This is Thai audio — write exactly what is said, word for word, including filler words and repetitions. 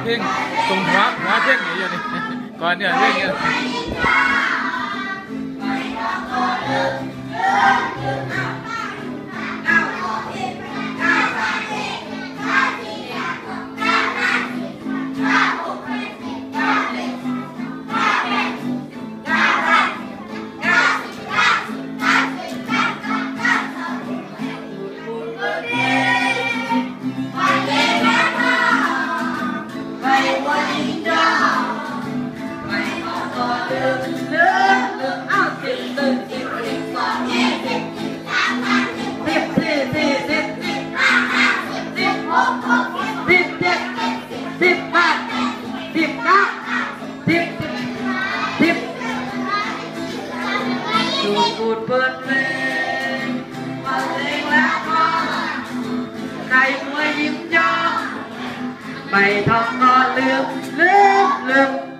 เพลงตรงหัวหัวเพลงนี้อยู่นี่ก่อนเนี่ยเพลงนี้พูดเปิดเพลงมาเพลงแล้วก็ใครมวยยิ้มย่องไม่ทำก็ลืมลืมลืม